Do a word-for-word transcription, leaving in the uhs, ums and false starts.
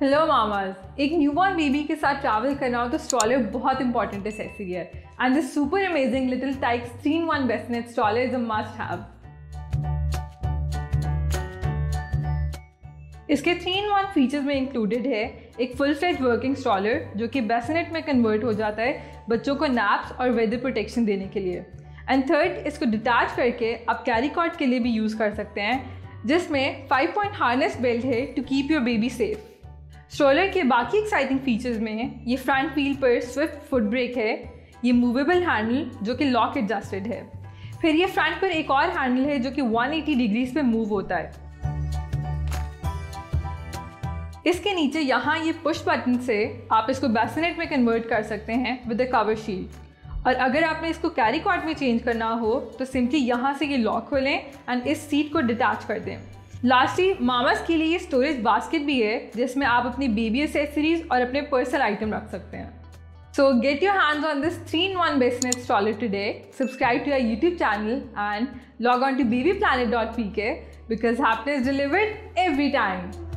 Hello mamas, एक newborn baby के साथ ट्रैवल करना हो तो स्ट्रॉलर बहुत इंपॉर्टेंट एक्सेसरी है and this super amazing Little Tikes three in one bassinet stroller is a must have. इसके थ्री इन वन फीचर्स में इंक्लूडेड है एक फुल फ्लेज वर्किंग स्ट्रॉलर जो कि बेसनेट में कन्वर्ट हो जाता है बच्चों को नैप्स और वेदर प्रोटेक्शन देने के लिए। एंड थर्ड, इसको डिटैच करके आप कैरी कॉट के लिए भी यूज़ कर सकते हैं जिसमें फाइव पॉइंट हार्नेस बेल्ट है to keep your baby safe. Stroller के बाकी एक्साइटिंग फीचर्स में ये फ्रंट व्हील पर स्विफ्ट फुट ब्रेक है, ये मूवेबल हैंडल जो कि लॉक एडजस्टेड है, फिर ये फ्रंट पर एक और हैंडल है जो कि वन एटी डिग्रीज पे मूव होता है। इसके नीचे यहाँ ये पुश बटन से आप इसको बेसिनेट में कन्वर्ट कर सकते हैं विद अ कवर शील्ड, और अगर आपने इसको कैरी कॉट में चेंज करना हो तो सिंपली यहाँ से ये लॉक खोलें एंड इस सीट को डिटैच कर दें। लास्टली मामास के लिए ये स्टोरेज बास्केट भी है जिसमें आप अपनी बेबी एक्सेसरीज और अपने पर्सनल आइटम रख सकते हैं। So get your hands on this three in one bassinet stroller today, subscribe to our YouTube channel and log on to Baby Planet dot P K because happiness delivered every time.